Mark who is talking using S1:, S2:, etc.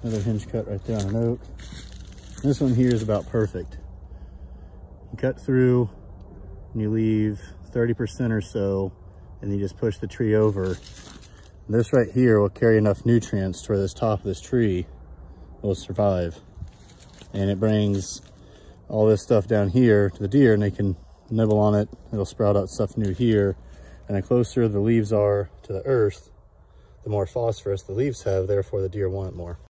S1: Another hinge cut right there on an oak. This one here is about perfect. You cut through and you leave 30% or so, and you just push the tree over. This right here will carry enough nutrients to where this top of this tree will survive. And it brings all this stuff down here to the deer, and they can nibble on it. It'll sprout out stuff new here. And the closer the leaves are to the earth, the more phosphorus the leaves have, therefore the deer want it more.